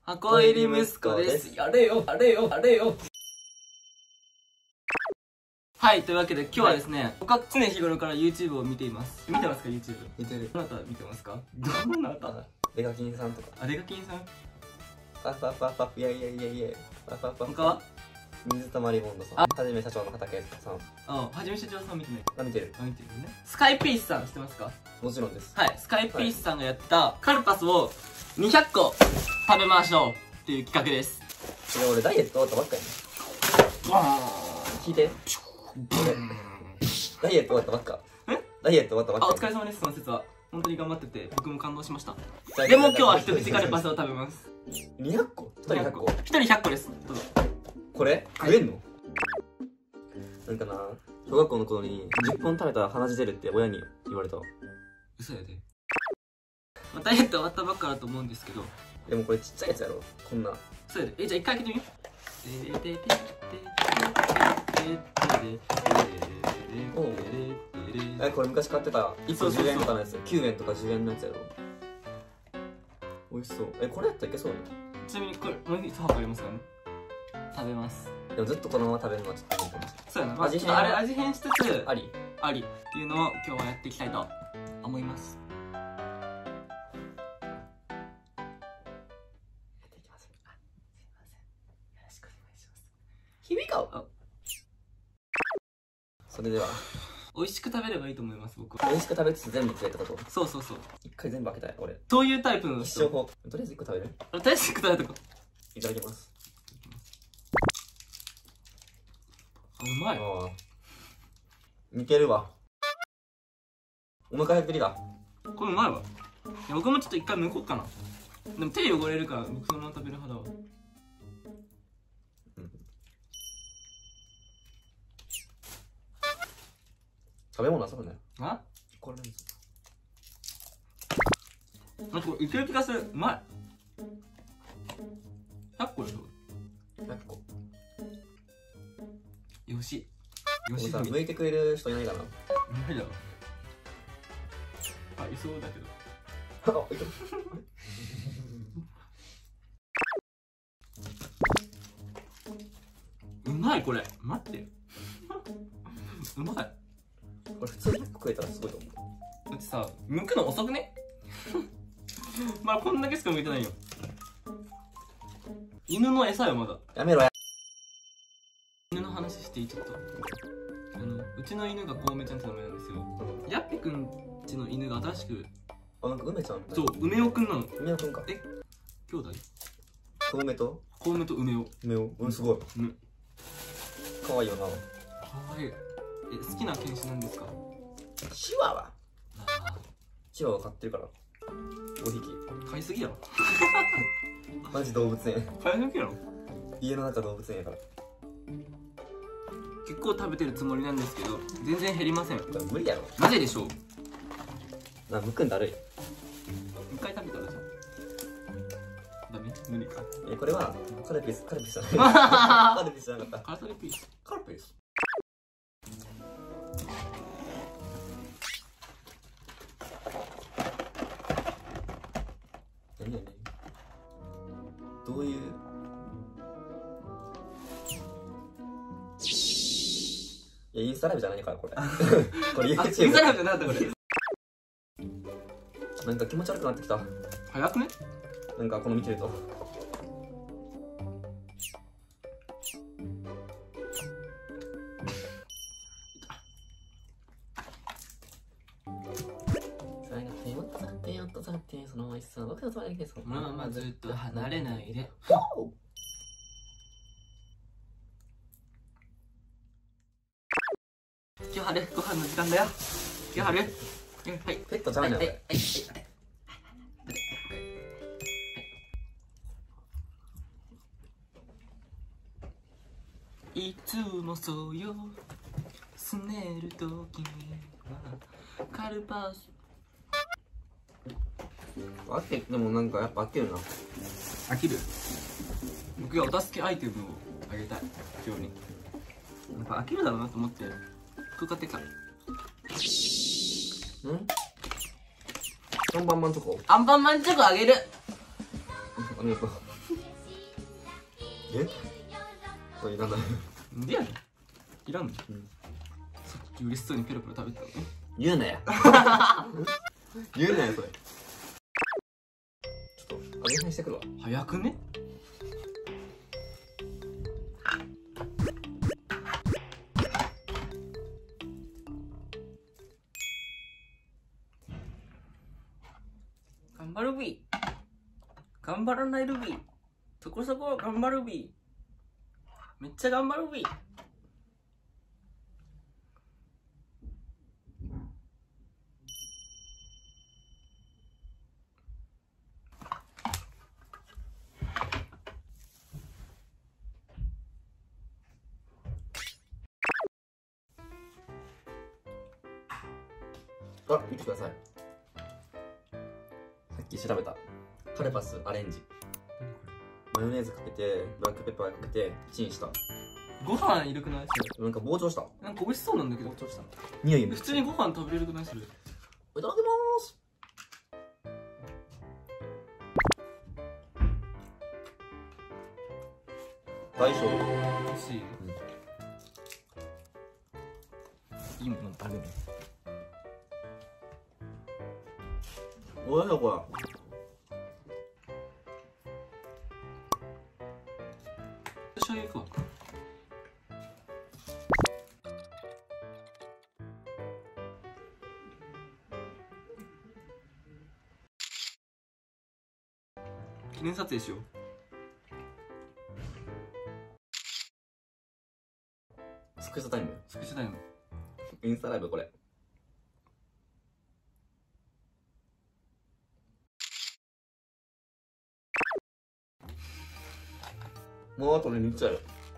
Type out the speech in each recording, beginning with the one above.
箱入り息子です。やれよ、やれよ、やれよ。はい、というわけで今日はですね、僕は常日頃から YouTube を見ています。見てますか YouTube？ 見てる。 どなた見てますか？どなた？ デカキンさんとか。 あ、デカキンさん？ パフパフパフパフ、イエイイエイイエイイエイ。パフパフパフ。 他は？ 水溜りボンドさん。はじめ社長の畑さん。 あ、はじめ社長さん見てない。 あ、見てる。 あ、見てるね。スカイピースさん知ってますか？ もちろんです。 はい、スカイピースさんがやったカルパスを200個食べましょうっていう企画です。 いや、俺ダイエット終わったばっかりね。聞いて。ダイエット終わったばっか。ダイエット終わったばっか。 あ、お疲れ様です。その説は本当に頑張ってて僕も感動しました。でも今日は一口カルパスを食べます。 200個？1人100個？ 1人100個です。どうぞ。これ食えんの？なんかな、小学校の頃に10本食べたら鼻血出るって親に言われた。 嘘やで。まあ、ダイエット終わったばっかだと思うんですけど。 でもこれちっちゃいやつやろ、こんな。 そうやで。じゃあ一回開けてみよう。 これ昔買ってた1個10円とかのやつ、9円とか10円のやつやろ。美味しそう。これやったらいけそうよ。 ちなみにこれもう一箱ありますからね。食べます。 でもずっとこのまま食べるのはちょっと無理かもしれない。 そうやな、まあ、ちょっとあれ味変しつつありっていうのを今日はやっていきたいと思います。 響かお。それでは美味しく食べればいいと思います。僕は美味しく食べつつ全部食えってこと？ そうそうそう。 一回全部開けたい俺。 そういうタイプの人。 一生法。とりあえず1個食べる？ とりあえず1個食べとこう。 いただきます。 あ、うまい。 似てるわ。お腹減ってきた。 これうまいわ。僕もちょっと一回剥こうかな。でも手汚れるから僕そのまま食べる派だわ。 食べ物はそうね。 あ？ これなんですよ。これいける気がする。うまい。100個でしょ。 100個。 よし。 よし。剥いてくれる人いないかな。 ないだろ。あ、いそうだけど。 あ、いける。 うまいこれ。待って。うまい。 これ普通に100個食えたらすごいと思う。 だってさ、剥くの遅くね？まあこんだけしか剥いてないよ。犬の餌よまだ。 やめろや。 犬の話していい？ちょっとうちの犬がコウメちゃんって名前なんですよ。ヤッピくんちの犬が新しく、 あ、なんか梅ちゃんみたいな。 そう、梅尾くんなの。 梅尾くんか。 兄弟？ コウメと梅尾。 梅尾。うん、すごい。かわいいよな。 かわいい。好きな犬種なんですか？ チワワ。チワワ飼ってるから。5匹。 飼いすぎやろ。 マジ動物園。 飼いすぎやろ。 家の中動物園やから。 結構食べてるつもりなんですけど全然減りません。 これ無理やろ。 なぜでしょう？ むくんだるい。 一回食べたらじゃん。ダメ？無理か。 これはカルピスじゃない。カルピスじゃなかった。 カルピス。 カルピス。何どういういや、インスタライブじゃないからこれ。これ YouTube。 インスタライブじゃなかったこれ。 なんか気持ち悪くなってきた。 早くね？ なんかこの見てると。その美味しさは僕のつまりです。 このままずっと離れないで。今日はるご飯の時間だよ。今日はる。はい。 ペットちゃうねん。はい。 いつもそうよ。すねるときにはカルパス。 でもなんかやっぱ飽きるな。 飽きる？僕がお助けアイテムをあげたい今日に。やっぱ飽きるだろうなと思って服買ってきた。 アンパンマンチョコ。 アンパンマンチョコあげる。 ありがとう。 えこれいらない。 なんでやねん。いらんの、 うん、 さっき嬉しそうにペロペロ食べてたのね。 言うなや。言うなやそれ。ちょっと揚げ飯してくるわ。 早くね。頑張るビー。頑張らないルビー。そこそこ頑張るビー。めっちゃ頑張るビー。 あ、見てください。さっき調べたカルパスアレンジ。マヨネーズかけてブラックペッパーかけてチンした。 ご飯いるくない？ なんか膨張した。 なんか美味しそうなんだけど。 膨張した。匂い普通にご飯食べれるくない？それ。 いただきます。大丈夫。 美味しい。いいもの食べる。 おいしいこれ。 醤油いくわ。記念撮影しよう。 スクショタイム。 スクショタイム。 インスタライブこれ。もうあとで3つやる。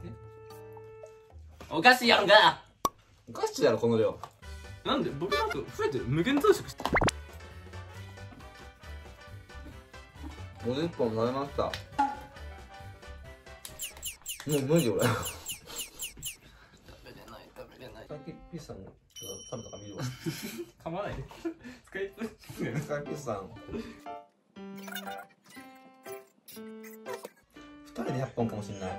おかしいやんか。 おかしいやろこの量。 なんで僕なんか増えてる。無限増殖して。 50本食べました。もう無理俺。 食べれない食べれない。 さっきピッサン食べたか見るわ。 噛まないで。スカイプ。 スカイピッサン。2人で100本かもしれない。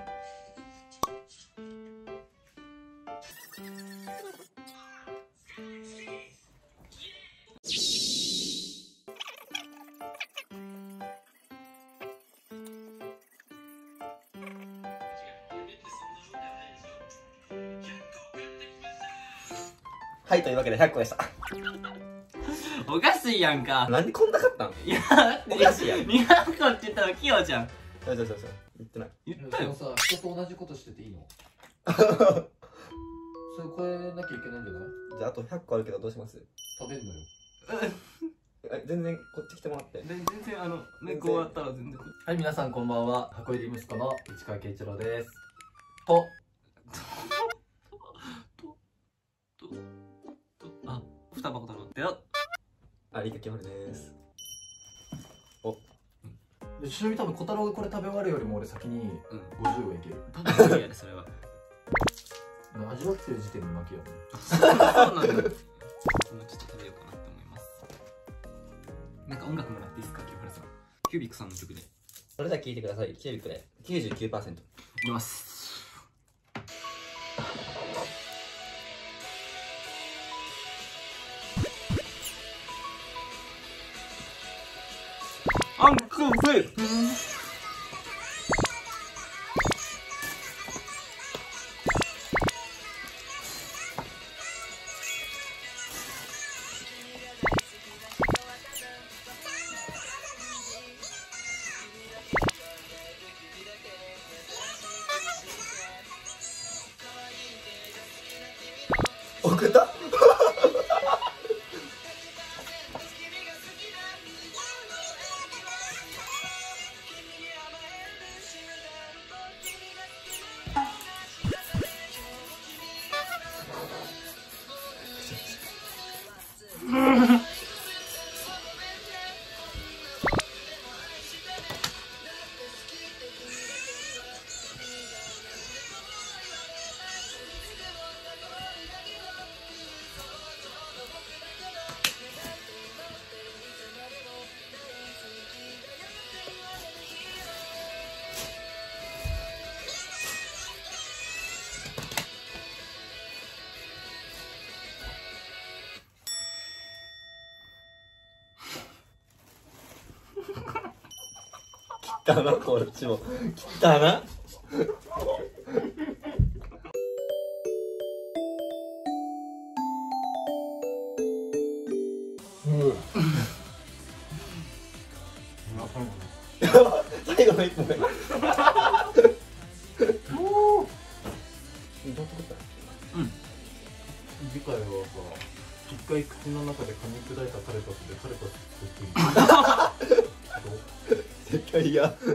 はい、というわけで100個でした。 おかしいやんか。 なんでこんなかったん？ いやだっておかしいやん。 200個って言ったらキヨじゃん。 そう言ってない。 言ったよ。 さ、人と同じことしてていいの？それ超えなきゃいけないんじゃない？ じゃああと100個あるけどどうします？ 食べんのよ。 全然こっち来てもらって。 全然猫終わったら全然。 はい、皆さんこんばんは。箱入り息子の市川圭一郎です。とあ、双葉小太郎ってよ。 あ、リカキマルです。 ちなみに多分小太郎がこれ食べ終わるよりも俺先に50はいける。 多分無理やでそれは。 味わってる時点で負けやね。 そうなんだ。ちょっと食べようかなって思います。なんか音楽もらっていいですか、清原さん。キュービックさんの曲で。 それでは聴いてください。キュービックで 99%。 いきます。アンクルフェイ。 送ったたな、こっちも切ったな。最後の一本が次回はさ、一回口の中で噛み砕いたカレパスでカレパス作ってみる。 絶対嫌。